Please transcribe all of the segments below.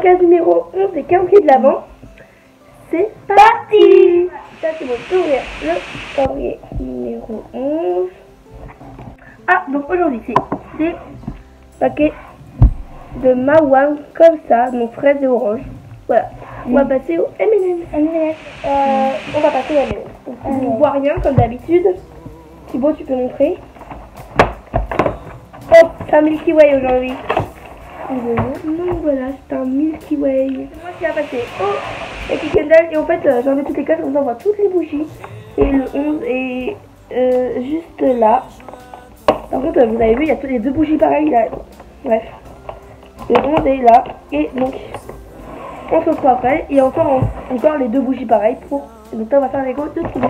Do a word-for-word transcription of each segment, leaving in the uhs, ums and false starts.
case numéro onze des calendriers de l'Avent. C'est parti. Ça c'est bon, ouvrir le calendrier numéro onze. Ah, donc aujourd'hui c'est des paquets de Mawam comme ça, donc fraise et orange. Voilà, on va passer au M and M. Euh, on va passer au M and M. On ne voit rien comme d'habitude. Thibaut, tu peux montrer. Oh, c'est un Milky Way aujourd'hui. Non, voilà, c'est un Milky Way. C'est moi qui va passer au Happy Candle. Et en fait, euh, j'enlève toutes les cases, on voit toutes les bougies. Et le onze est euh, juste là. Par contre, vous avez vu, il y a toutes les deux bougies pareilles là. Bref. Le onze est là. Et donc, on se retrouve après. Et encore, encore les deux bougies pareilles pour. Donc là, on va faire les go de tout.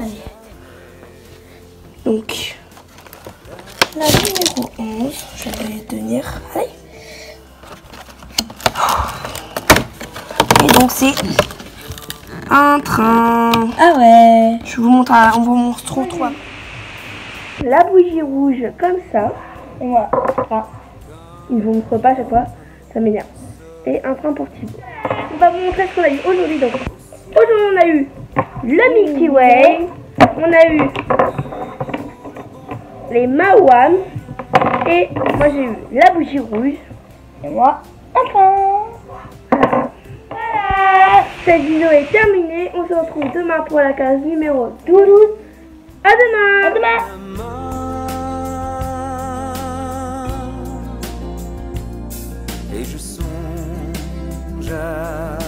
Donc, la numéro onze, je vais tenir. Allez. Et donc, c'est un train. Ah ouais. Je vous montre, à, on vous montre trop trois. La bougie rouge comme ça. Et voilà. Ah. Ils ne vous montrent pas à chaque fois, ça m'énerve. Et un train pour Thibaut. On va vous montrer ce qu'on a eu aujourd'hui. Donc, aujourd'hui, on a eu le Milky Way. On a eu les Mawam. Et moi, j'ai eu la bougie rouge. Et moi, un train. Voilà. Cette vidéo est terminée. On se retrouve demain pour la case numéro douze. À demain. À demain. Et je songe à